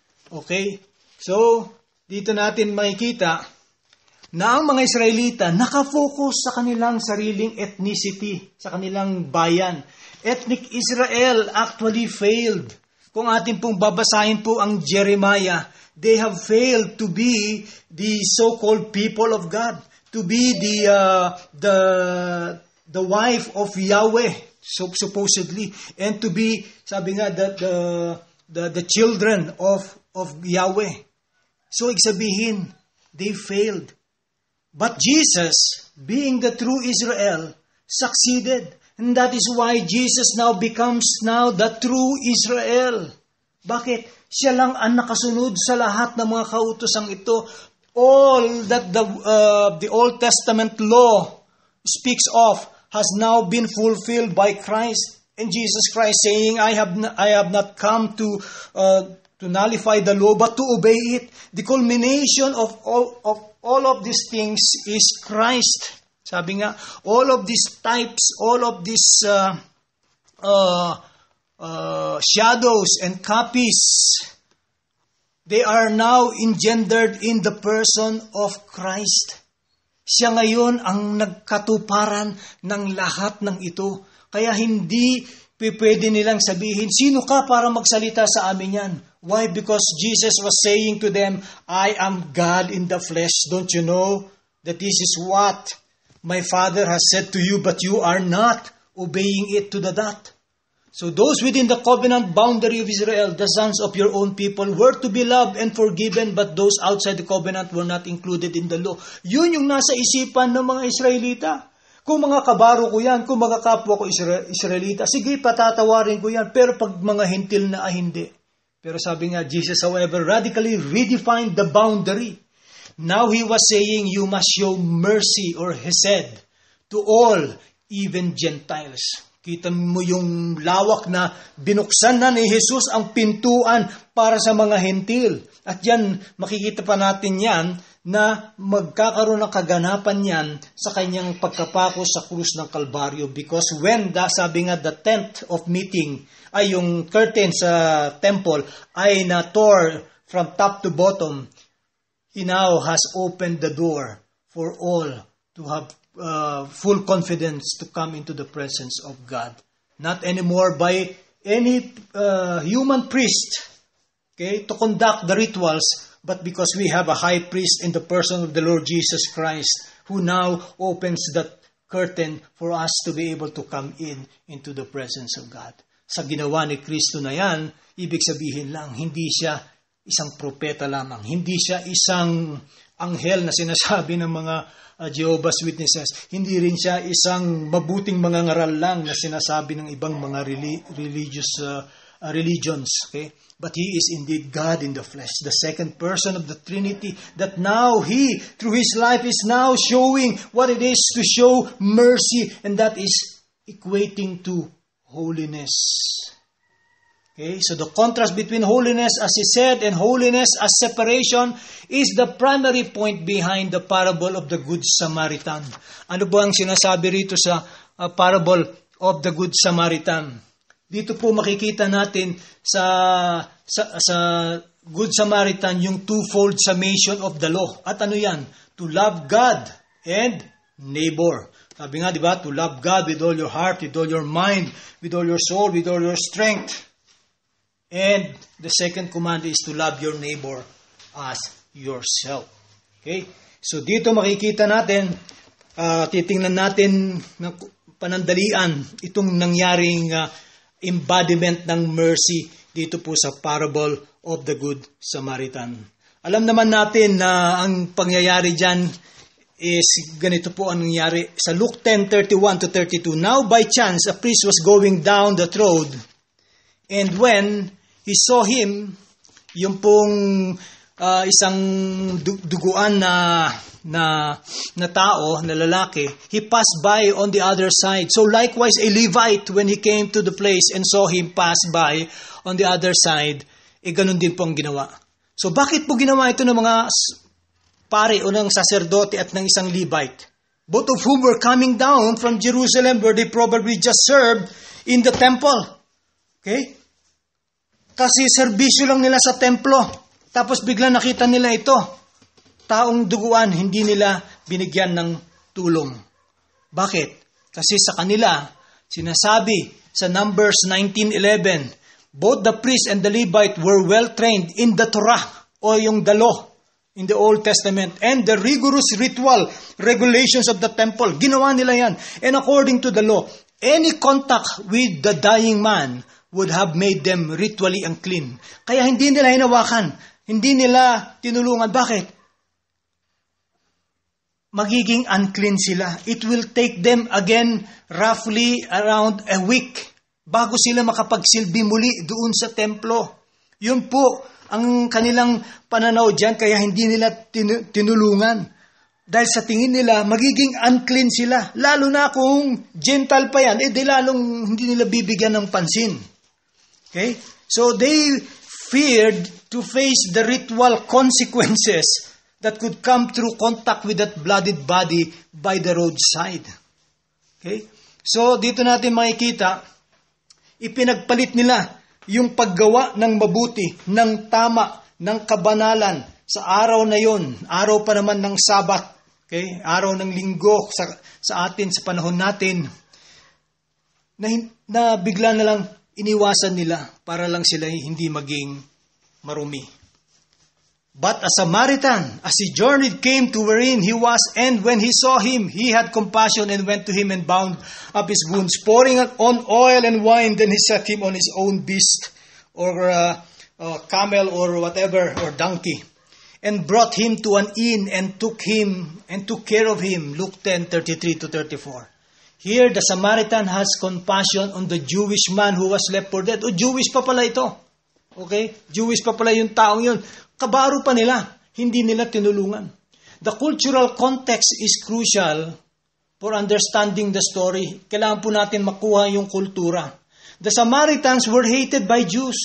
Speaker 1: Okay? So, dito natin makikita na ang mga Israelita nakafocus sa kanilang sariling ethnicity, sa kanilang bayan. Ethnic Israel actually failed. Kung atin pong babasahin po ang Jeremiah, they have failed to be the so-called people of God, to be the uh, the the wife of Yahweh, so supposedly, and to be, sabi nga, the the the, the children of of Yahweh. So, igsabihin, they failed. But Jesus, being the true Israel, succeeded. And that is why Jesus now becomes now the true Israel. Bakit? Siya lang ang nakasunod sa lahat ng mga kautosang ito. all that the uh, the Old Testament law speaks of has now been fulfilled by Christ. And Jesus Christ saying, I have n- I have not come to uh, to nullify the law, but to obey it. The culmination of all of all of these things is Christ. Sabi nga, all of these types, all of these uh, uh, uh, shadows and copies, they are now engendered in the person of Christ. Siya ngayon ang nagkatuparan ng lahat ng ito. Kaya hindi pwede nilang sabihin, sino ka para magsalita sa amin yan? Why? Because Jesus was saying to them, I am God in the flesh. Don't you know that this is what my Father has said to you, but you are not obeying it to the dot. So those within the covenant boundary of Israel, the sons of your own people, were to be loved and forgiven, but those outside the covenant were not included in the law. Yun yung nasa isipan ng mga Israelita. Kung mga kabaro ko yan, kung mga kapwa ko Israelita, sige, patatawarin ko yan. Pero pag mga hintil na, ah, hindi. Pero sabi nga, Jesus, however, radically redefined the boundary. Now He was saying, you must show mercy or hesed to all, even Gentiles. Kita mo yung lawak na binuksan na ni Jesus ang pintuan para sa mga hentil. At yan, makikita pa natin yan na magkakaroon ng kaganapan yan sa kanyang pagkapako sa krus ng Kalbaryo. Because when, da, sabi nga, the tent of meeting, ay yung curtain sa temple, ay na-tore from top to bottom, He now has opened the door for all to have uh, full confidence to come into the presence of God. Not anymore by any uh, human priest, okay, to conduct the rituals, but because we have a high priest in the person of the Lord Jesus Christ, who now opens that curtain for us to be able to come in into the presence of God. Sa ginawa ni Kristo na yan, ibig sabihin lang, hindi siya isang propeta lamang. Hindi siya isang anghel na sinasabi ng mga uh, Jehovah's Witnesses. Hindi rin siya isang mabuting mga ngaral lang na sinasabi ng ibang mga reli- religious uh, uh, religions. Okay? But He is indeed God in the flesh, the second person of the Trinity, that now He, through His life, is now showing what it is to show mercy, and that is equating to holiness. Okay, so the contrast between holiness, as He said, and holiness as separation is the primary point behind the parable of the Good Samaritan. Ano ba ang sinasabi rito sa uh, parable of the Good Samaritan? Dito po makikita natin sa, sa, sa Good Samaritan yung twofold summation of the law. At ano yan? To love God and neighbor. Sabi nga, di ba? To love God with all your heart, with all your mind, with all your soul, with all your strength. And the second command is to love your neighbor as yourself. Okay? So dito makikita natin, uh, titingnan natin ng panandalian itong nangyaring uh, embodiment ng mercy dito po sa parable of the Good Samaritan. Alam naman natin na ang pangyayari dyan is ganito po ang nangyari sa Luke ten thirty-one to thirty-two. Now by chance a priest was going down that road, and when he saw him, yung pong uh, isang duguan na, na, na tao, na lalaki, he passed by on the other side. So likewise a Levite, when he came to the place and saw him pass by on the other side, eh ganun din po ang ginawa. So bakit po ginawa ito ng mga pare o ng saserdote at ng isang Levite? Both of whom were coming down from Jerusalem, where they probably just served in the temple. Okay? Kasi serbisyo lang nila sa templo. Tapos bigla nakita nila ito. Taong duguan, hindi nila binigyan ng tulong. Bakit? Kasi sa kanila, sinasabi sa Numbers nineteen eleven, both the priest and the Levite were well trained in the Torah o yung the law in the Old Testament and the rigorous ritual regulations of the temple. Ginawa nila yan. And according to the law, any contact with the dying man would have made them ritually unclean. Kaya hindi nila hinawakan. Hindi nila tinulungan. Bakit? Magiging unclean sila. It will take them again roughly around a week bago sila makapagsilbi muli doon sa templo. Yun po ang kanilang pananaw dyan, kaya hindi nila tin- tinulungan. Dahil sa tingin nila, magiging unclean sila. Lalo na kung Gentile pa yan, eh di lalong hindi nila bibigyan ng pansin. Okay? So they feared to face the ritual consequences that could come through contact with that bloodied body by the roadside. Okay? So dito natin makikita, ipinagpalit nila yung paggawa ng mabuti, ng tama, ng kabanalan sa araw na yon, araw pa naman ng Sabat, okay? Araw ng linggo sa, sa atin, sa panahon natin, na, na bigla na lang iniwasan nila para lang sila hindi maging marumi. But a Samaritan, as he journeyed, came to wherein he was, and when he saw him, he had compassion and went to him and bound up his wounds, pouring on oil and wine. Then he set him on his own beast, or uh, uh, camel, or whatever, or donkey, and brought him to an inn and took him and took care of him. Luke ten thirty-three to thirty-four. Here, the Samaritan has compassion on the Jewish man who was left for dead. O, Jewish pa pala ito. Okay? Jewish pa pala yung taong yun. Kabaro pa nila. Hindi nila tinulungan. The cultural context is crucial for understanding the story. Kailangan po natin makuha yung kultura. The Samaritans were hated by Jews.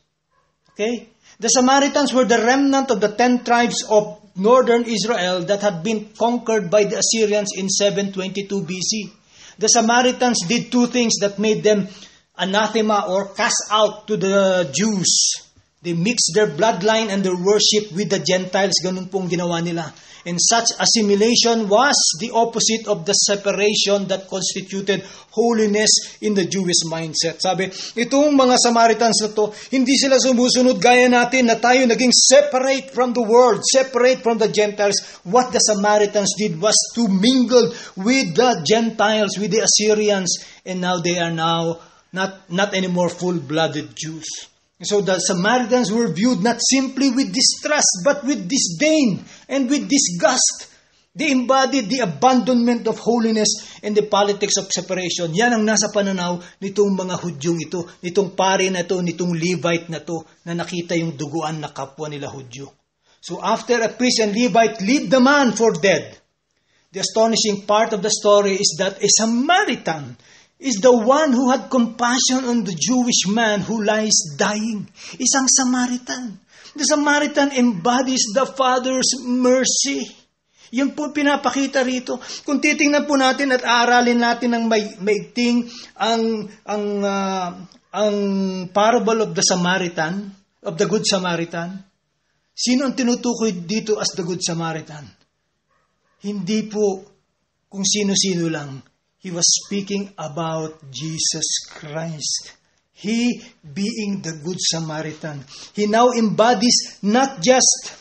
Speaker 1: Okay? The Samaritans were the remnant of the ten tribes of northern Israel that had been conquered by the Assyrians in seven twenty-two B C. The Samaritans did two things that made them anathema or cast out to the Jews. They mixed their bloodline and their worship with the Gentiles. Ganun pong ginawa nila. And such assimilation was the opposite of the separation that constituted holiness in the Jewish mindset. Sabi, itong mga Samaritans na to, hindi sila sumusunod gaya natin na tayo naging separate from the world, separate from the Gentiles. What the Samaritans did was to mingle with the Gentiles, with the Assyrians, and now they are now not, not anymore full-blooded Jews. So the Samaritans were viewed not simply with distrust, but with disdain and with disgust. They embodied the abandonment of holiness and the politics of separation. Yan ang nasa pananaw nitong mga Hudyong ito, nitong pari na ito, nitong Levite na ito, na nakita yung duguan na kapwa nila Hudyo. So after a priest and Levite lead the man for dead, the astonishing part of the story is that a Samaritan is the one who had compassion on the Jewish man who lies dying. Isang Samaritan. The Samaritan embodies the Father's mercy. Yun po pinapakita rito. Kung titingnan po natin at aaralin natin ng may, maigting ang, ang, uh, ang parable of the Samaritan, of the Good Samaritan, sino ang tinutukoy dito as the Good Samaritan? Hindi po kung sino-sino lang. He was speaking about Jesus Christ. He being the Good Samaritan. He now embodies not just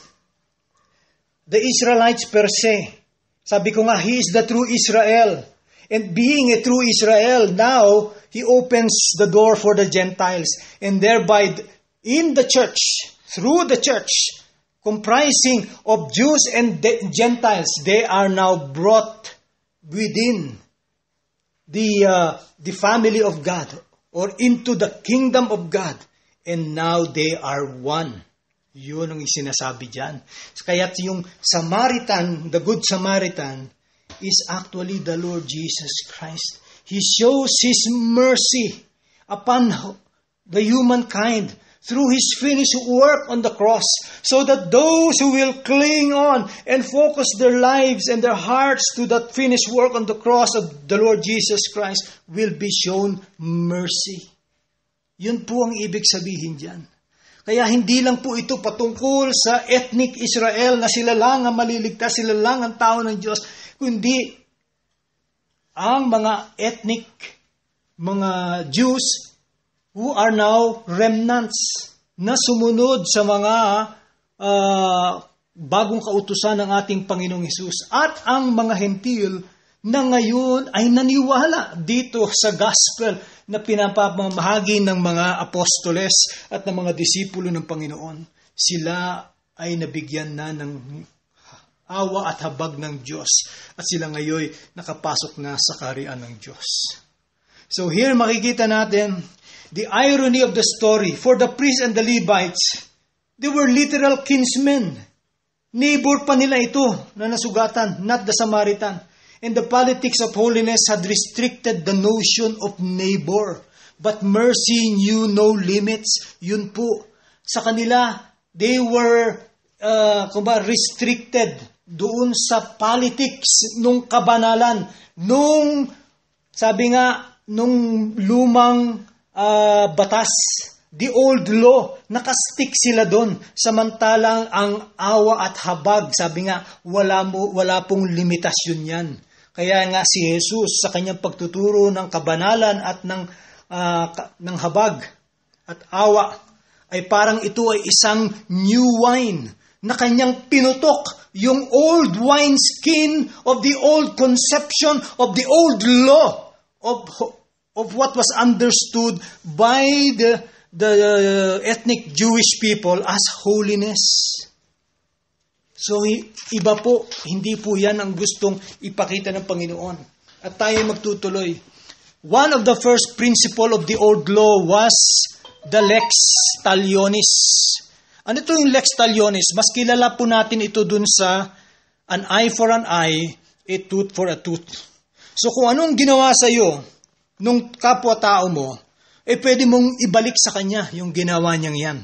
Speaker 1: the Israelites per se. Sabi ko nga, He is the true Israel. And being a true Israel, now, He opens the door for the Gentiles. And thereby, in the church, through the church, comprising of Jews and Gentiles, they are now brought within the uh, the family of God, or into the kingdom of God, and now they are one. Yun ang isinasabi dyan. Kaya yung Samaritan, the Good Samaritan, is actually the Lord Jesus Christ. He shows His mercy upon the humankind through His finished work on the cross, so that those who will cling on and focus their lives and their hearts to that finished work on the cross of the Lord Jesus Christ will be shown mercy. Yun po ang ibig sabihin dyan. Kaya hindi lang po ito patungkol sa ethnic Israel na sila lang ang maliligtas, sila lang ang tao ng Diyos, kundi ang mga ethnic, mga Jews who are now remnants na sumunod sa mga uh, bagong kautusan ng ating Panginoong Hesus, at ang mga Hentil na ngayon ay naniwala dito sa gospel na pinapamahagi ng mga apostoles at ng mga disipulo ng Panginoon. Sila ay nabigyan na ng awa at habag ng Diyos, at sila ngayon nakapasok na sa kaharian ng Diyos. So here makikita natin the irony of the story. For the priests and the Levites, They were literal kinsmen. Neighbor pa nila ito na nasugatan, not the Samaritan. And the politics of holiness had restricted the notion of neighbor. But mercy knew no limits. Yun po. Sa kanila, they were uh, kumbaga, restricted doon sa politics nung kabanalan. Nung, sabi nga, nung lumang uh, batas, the old law, nakastick sila doon. Samantalang ang awa at habag, sabi nga, wala, mo, wala pong limitasyon yan. Kaya nga si Jesus sa kanyang pagtuturo ng kabanalan at ng, uh, ng habag at awa, ay parang ito ay isang new wine na kanyang pinutok yung old wineskin of the old conception of the old law of, of what was understood by the, the ethnic Jewish people as holiness. So, iba po, hindi po yan ang gustong ipakita ng Panginoon. At tayo magtutuloy. One of the first principle of the old law was the lex talionis. Ano ito yung lex talionis? Mas kilala po natin ito dun sa an eye for an eye, a tooth for a tooth. So, kung anong ginawa sa iyo nung kapwa-tao mo, eh pwede mong ibalik sa kanya yung ginawa niyang yan.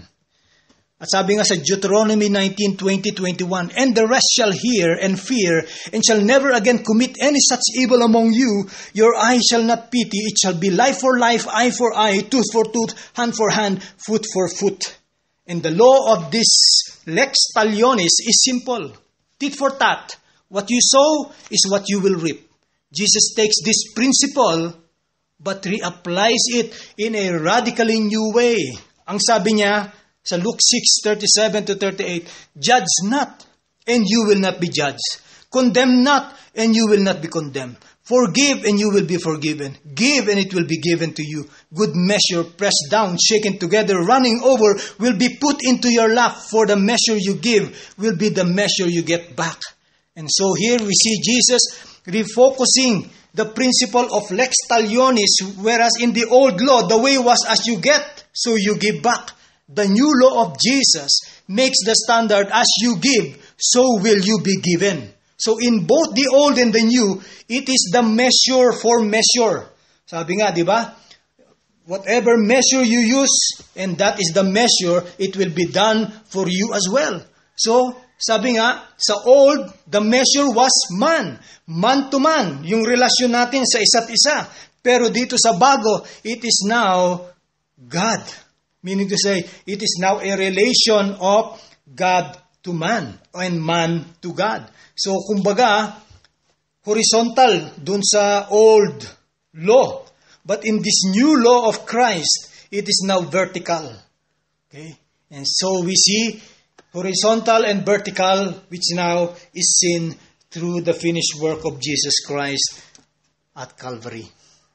Speaker 1: At sabi nga sa Deuteronomy nineteen, twenty, twenty-one, and the rest shall hear and fear, and shall never again commit any such evil among you. Your eye shall not pity. It shall be life for life, eye for eye, tooth for tooth, hand for hand, foot for foot. And the law of this lex talionis is simple. Tit for tat. What you sow is what you will reap. Jesus takes this principle, but reapplies it in a radically new way. Ang sabi niya, sa Luke six, thirty-seven to thirty-eight, judge not, and you will not be judged. Condemn not, and you will not be condemned. Forgive, and you will be forgiven. Give, and it will be given to you. Good measure, pressed down, shaken together, running over, will be put into your lap. For the measure you give will be the measure you get back. And so here we see Jesus refocusing the principle of lex talionis, whereas in the old law, the way was as you get, so you give back. The new law of Jesus makes the standard, as you give, so will you be given. So in both the old and the new, it is the measure for measure. Sabi nga, di ba? Whatever measure you use, and that is the measure, it will be done for you as well. So, sabi nga, sa old, the measure was man. Man to man, yung relasyon natin sa isa't isa. Pero dito sa bago, it is now God. Meaning to say, it is now a relation of God to man and man to God. So, kumbaga, horizontal dun sa old law. But in this new law of Christ, it is now vertical. Okay? And so we see horizontal and vertical, which now is seen through the finished work of Jesus Christ at Calvary.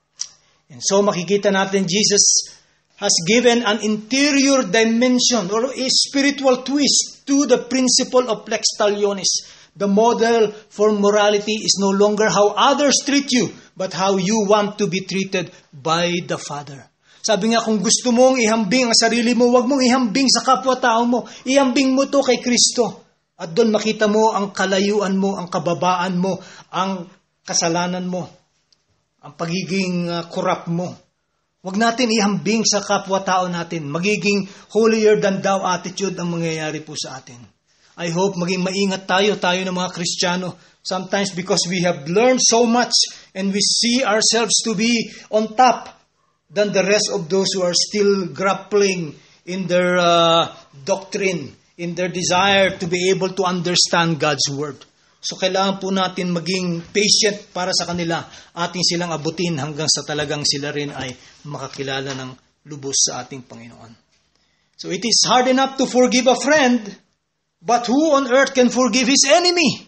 Speaker 1: And so makikita natin Jesus has given an interior dimension or a spiritual twist to the principle of lex talionis. The model for morality is no longer how others treat you, but how you want to be treated by the Father. Sabi nga, kung gusto mong ihambing ang sarili mo, huwag mong ihambing sa kapwa-tao mo. Ihambing mo to kay Kristo. At doon makita mo ang kalayuan mo, ang kababaan mo, ang kasalanan mo, ang pagiging uh, corrupt mo. Huwag natin ihambing sa kapwa-tao natin. Magiging holier than thou attitude ang mangyayari po sa atin. I hope maging maingat tayo, tayo ng mga Kristiyano. Sometimes because we have learned so much and we see ourselves to be on top than the rest of those who are still grappling in their uh, doctrine, in their desire to be able to understand God's Word. So kailangan po natin maging patient para sa kanila. Ating silang abutin hanggang sa talagang sila rin ay makakilala ng lubos sa ating Panginoon. So it is hard enough to forgive a friend, but who on earth can forgive his enemy?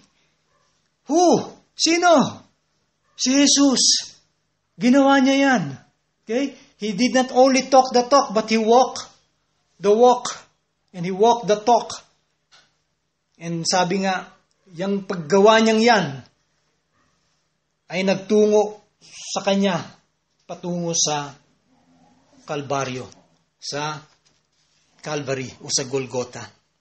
Speaker 1: Who? Sino? Si Jesus. Ginawa niya yan. Okay? He did not only talk the talk, but he walked the walk. And he walked the talk. And sabi nga, yung paggawa niyang yan ay nagtungo sa kanya patungo sa Kalbaryo, sa Calvary o sa Golgotha.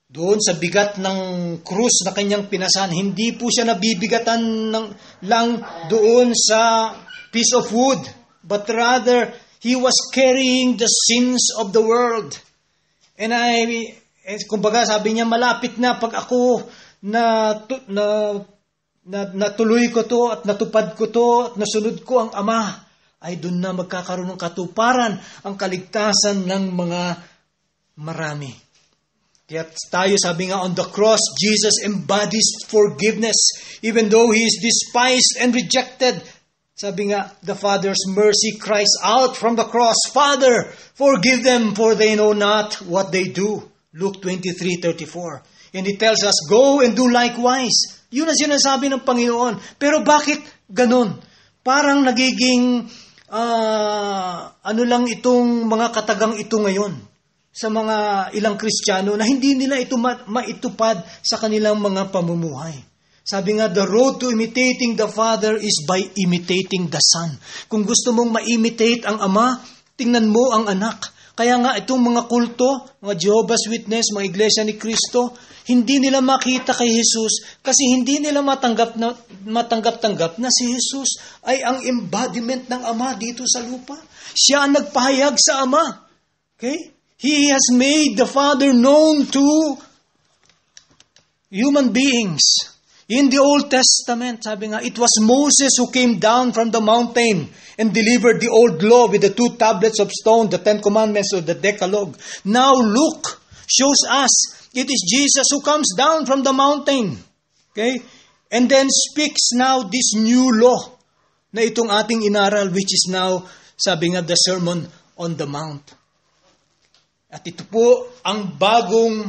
Speaker 1: Doon sa bigat ng krus na kanyang pinasan, hindi po siya nabibigatan ng, lang doon sa piece of wood, but rather, He was carrying the sins of the world. And I, eh, kumbaga sabi niya, malapit na pag ako na, na, na natuloy ko to at natupad ko to at nasunod ko ang Ama, ay doon na magkakaroon ng katuparan ang kaligtasan ng mga marami. Kaya tayo sabi nga, on the cross, Jesus embodies forgiveness. Even though He is despised and rejected, sabi nga, the Father's mercy cries out from the cross, Father, forgive them for they know not what they do. Luke twenty-three thirty-four. And He tells us, go and do likewise. Yun ang sinasabi ng Panginoon. Pero bakit ganun? Parang nagiging, uh, ano lang itong mga katagang ito ngayon sa mga ilang Kristiyano na hindi nila ito ma- maitupad sa kanilang mga pamumuhay. Sabi nga, the road to imitating the Father is by imitating the Son. Kung gusto mong ma-imitate ang Ama, tingnan mo ang anak. Kaya nga itong mga kulto, mga Jehovah's Witness, mga Iglesia ni Cristo, hindi nila makita kay Jesus kasi hindi nila matanggap na, matanggap-tanggap na si Jesus ay ang embodiment ng Ama dito sa lupa. Siya ang nagpahayag sa Ama. Okay? He has made the Father known to human beings. In the Old Testament, sabi nga, it was Moses who came down from the mountain and delivered the old law with the two tablets of stone, the Ten Commandments of the Decalogue. Now Luke shows us it is Jesus who comes down from the mountain. Okay? And then speaks now this new law na itong ating inaral, which is now, sabi nga, the Sermon on the Mount. At ito po ang bagong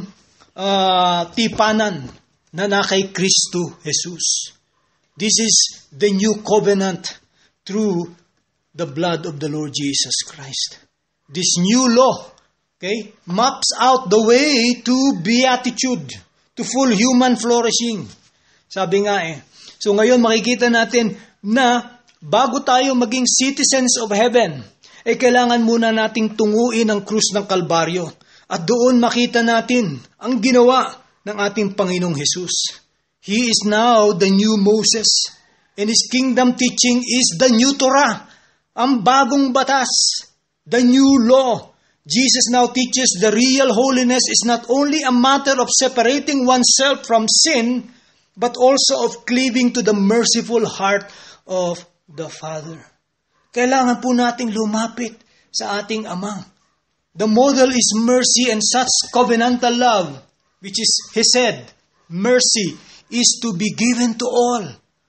Speaker 1: uh, tipanan na na kay Kristo Jesus. This is the new covenant through the blood of the Lord Jesus Christ. This new law, okay, maps out the way to beatitude, to full human flourishing. Sabi nga eh. So ngayon makikita natin na bago tayo maging citizens of heaven, eh kailangan muna nating tunguin ang krus ng Kalbaryo. At doon makita natin ang ginawa ng ating Panginoong Jesus. He is now the new Moses. And His kingdom teaching is the new Torah. Ang bagong batas. The new law. Jesus now teaches the real holiness is not only a matter of separating oneself from sin, but also of cleaving to the merciful heart of the Father. Kailangan po nating lumapit sa ating Ama. The model is mercy and such covenantal love, which is, He said, mercy is to be given to all.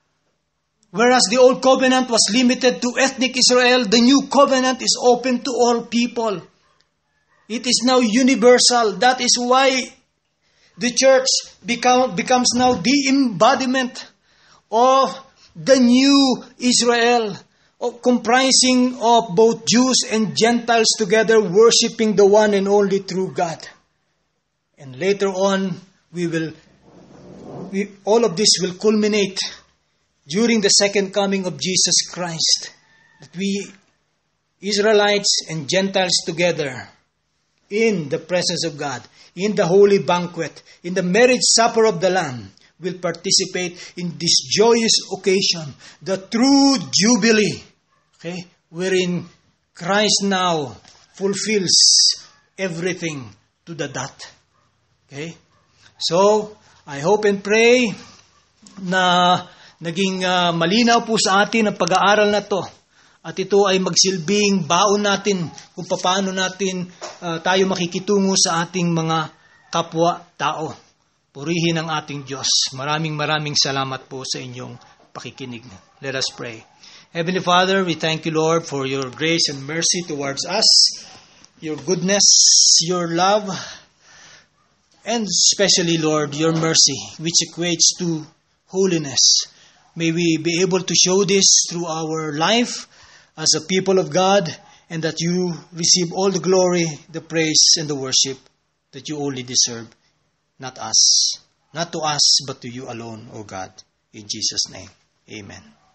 Speaker 1: Whereas the old covenant was limited to ethnic Israel, the new covenant is open to all people. It is now universal. That is why the church become, becomes now the embodiment of the new Israel, of comprising of both Jews and Gentiles together, worshiping the one and only true God. And later on, we will, we, all of this will culminate during the second coming of Jesus Christ. That we, Israelites and Gentiles together, in the presence of God, in the holy banquet, in the marriage supper of the Lamb, will participate in this joyous occasion, the true Jubilee, okay, wherein Christ now fulfills everything to the dot. Okay? So, I hope and pray na naging uh, malinaw po sa atin ang pag-aaral na to. At ito ay magsilbing baon natin kung paano natin uh, tayo makikitungo sa ating mga kapwa-tao. Purihin ang ating Diyos. Maraming maraming salamat po sa inyong pakikinig. Let us pray. Heavenly Father, we thank you, Lord, for your grace and mercy towards us, your goodness, your love, and especially, Lord, your mercy, which equates to holiness. May we be able to show this through our life as a people of God, and that you receive all the glory, the praise, and the worship that you only deserve. Not us, not to us, but to you alone, O God. In Jesus' name, amen.